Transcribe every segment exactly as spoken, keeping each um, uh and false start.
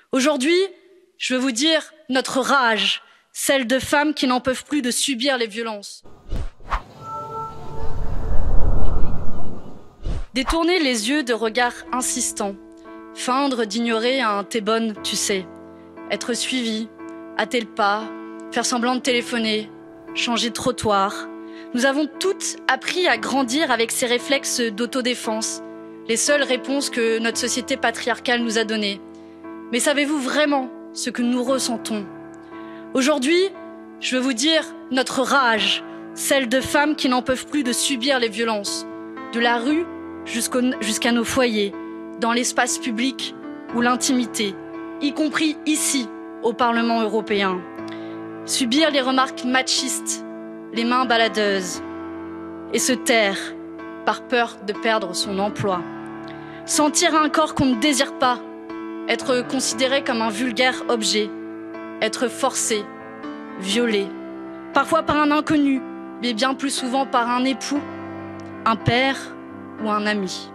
Aujourd'hui, je veux vous dire notre rage, celle de femmes qui n'en peuvent plus de subir les violences. Détourner les yeux de regards insistants, feindre d'ignorer un « t'es bonne, tu sais », être suivi, hâter le pas, faire semblant de téléphoner, changer de trottoir. Nous avons toutes appris à grandir avec ces réflexes d'autodéfense, les seules réponses que notre société patriarcale nous a données. Mais savez-vous vraiment ce que nous ressentons? Aujourd'hui, je veux vous dire notre rage, celle de femmes qui n'en peuvent plus de subir les violences, de la rue jusqu'à nos foyers, dans l'espace public ou l'intimité, y compris ici, au Parlement européen. Subir les remarques machistes, les mains baladeuses, et se taire par peur de perdre son emploi. Sentir un corps qu'on ne désire pas, être considéré comme un vulgaire objet, être forcé, violé, parfois par un inconnu, mais bien plus souvent par un époux, un père ou un ami.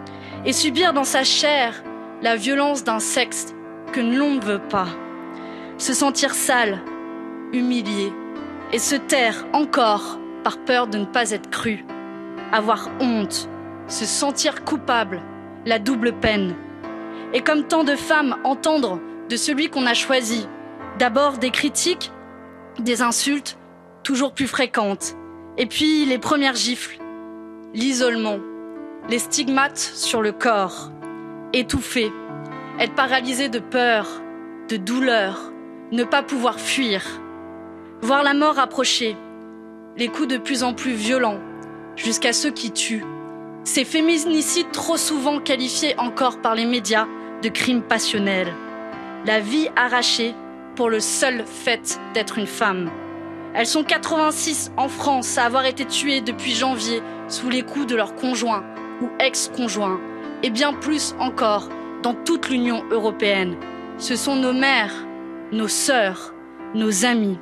Et subir dans sa chair la violence d'un sexe que l'on ne veut pas. Se sentir sale, humilié, et se taire encore par peur de ne pas être cru. Avoir honte, se sentir coupable, la double peine. Et comme tant de femmes, entendre de celui qu'on a choisi, d'abord des critiques, des insultes toujours plus fréquentes, et puis les premières gifles, l'isolement, les stigmates sur le corps, étouffé, être paralysé de peur, de douleur, ne pas pouvoir fuir, voir la mort approcher, les coups de plus en plus violents, jusqu'à ceux qui tuent. Ces féminicides trop souvent qualifiés encore par les médias de crimes passionnels. La vie arrachée pour le seul fait d'être une femme. Elles sont quatre-vingt-six en France à avoir été tuées depuis janvier sous les coups de leurs conjoints ou ex-conjoints, et bien plus encore dans toute l'Union européenne. Ce sont nos mères, nos sœurs, nos amies.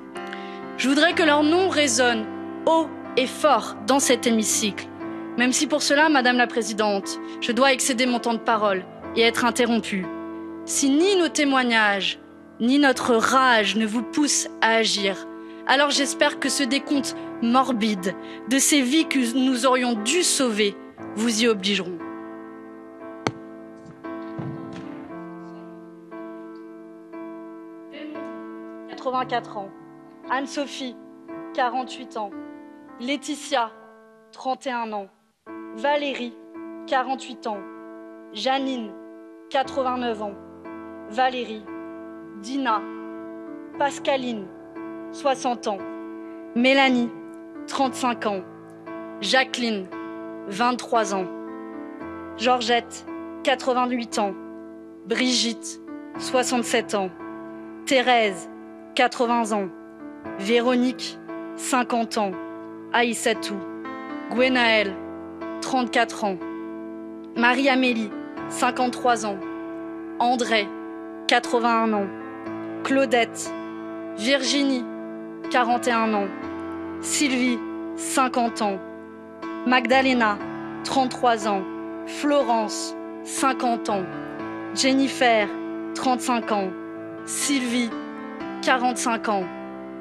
Je voudrais que leur nom résonne haut et fort dans cet hémicycle. Même si pour cela, Madame la Présidente, je dois excéder mon temps de parole et être interrompue. Si ni nos témoignages, ni notre rage ne vous poussent à agir, alors j'espère que ce décompte morbide de ces vies que nous aurions dû sauver vous y obligeront. quatre-vingt-quatre ans. Anne-Sophie, quarante-huit ans. Laetitia, trente et un ans. Valérie, quarante-huit ans. Janine, quatre-vingt-neuf ans. Valérie, Dina, Pascaline, soixante ans. Mélanie, trente-cinq ans. Jacqueline, vingt-trois ans. Georgette, quatre-vingt-huit ans. Brigitte, soixante-sept ans. Thérèse, quatre-vingts ans. Véronique, cinquante ans. Aïssatou, Gwenaël, trente-quatre ans. Marie-Amélie, cinquante-trois ans. André, quatre-vingt-un ans. Claudette, Virginie, quarante et un ans. Sylvie, cinquante ans. Magdalena, trente-trois ans. Florence, cinquante ans. Jennifer, trente-cinq ans. Sylvie, quarante-cinq ans.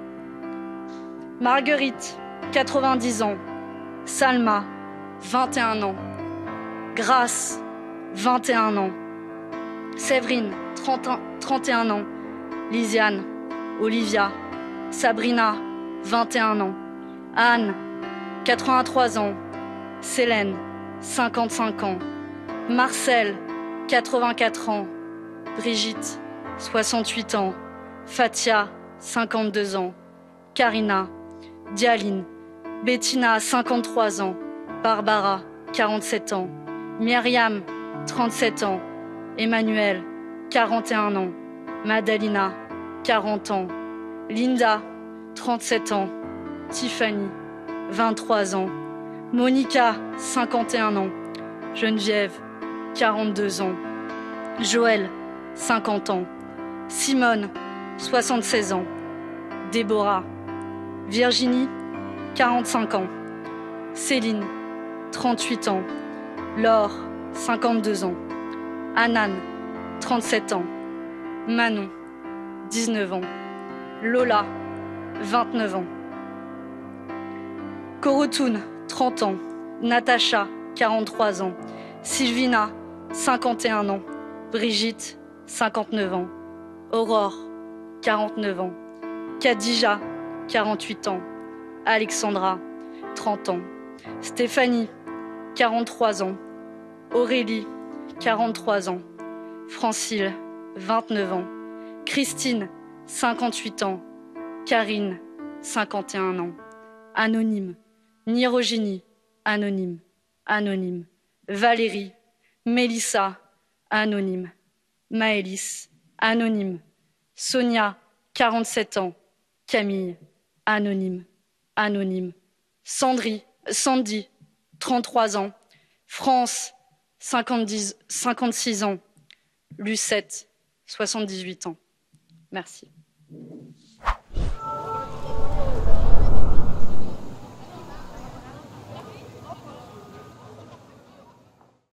Marguerite, quatre-vingt-dix ans. Salma, vingt et un ans. Grace, vingt et un ans. Séverine, trente et un ans. Lisiane, Olivia, Sabrina, vingt et un ans. Anne, quatre-vingt-trois ans. Célène, cinquante-cinq ans. Marcel, quatre-vingt-quatre ans. Brigitte, soixante-huit ans. Fatia, cinquante-deux ans. Karina, Dialine, Bettina, cinquante-trois ans. Barbara, quarante-sept ans. Myriam, trente-sept ans. Emmanuel, quarante et un ans. Madalina, quarante ans. Linda, trente-sept ans. Tiffany, vingt-trois ans. Monica, cinquante et un ans. Geneviève, quarante-deux ans. Joël, cinquante ans. Simone, soixante-seize ans. Déborah, Virginie, quarante-cinq ans. Céline, trente-huit ans. Laure, cinquante-deux ans. Anan, trente-sept ans. Manon, dix-neuf ans. Lola, vingt-neuf ans. Korotoun, trente ans. Natacha, quarante-trois ans. Sylvina, cinquante et un ans. Brigitte, cinquante-neuf ans. Aurore, quarante-neuf ans. Khadija, quarante-huit ans. Alexandra, trente ans. Stéphanie, quarante-trois ans. Aurélie, quarante-trois ans. Francile, vingt-neuf ans. Christine, cinquante-huit ans. Karine, cinquante et un ans. Anonyme. Nirogénie, anonyme. Anonyme. Valérie, Mélissa, anonyme. Maëlys, anonyme. Sonia, quarante-sept ans. Camille, anonyme. Anonyme. Sandry, Sandy, trente-trois ans. France, cinquante-dix, cinquante-six ans. Lucette, soixante-dix-huit ans. Merci.